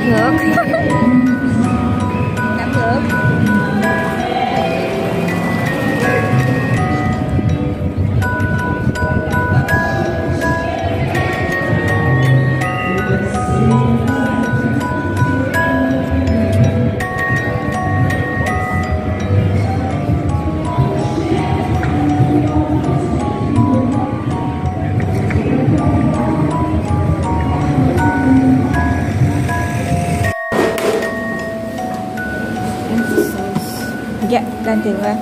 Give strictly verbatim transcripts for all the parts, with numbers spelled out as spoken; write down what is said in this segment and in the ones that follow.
ngược. Đảo ngược. Dạ, lên tiền qua.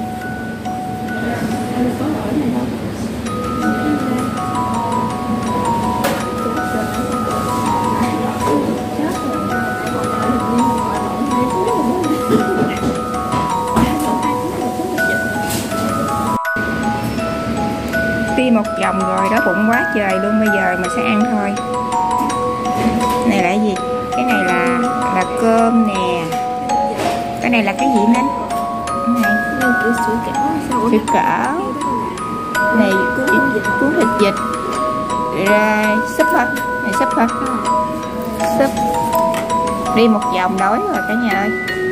Đi một vòng rồi, đó bụng quá trời luôn, bây giờ mình sẽ ăn thôi. Này là cái gì? Cái này là là cơm nè. Cái này là cái gì Ninh? Này kiểu sủi cảo sao? Sủi cảo. Này cuốn thịt vịt. Rồi súp hả? Này súp hả? Súp. Đi một vòng đói rồi cả nhà ơi.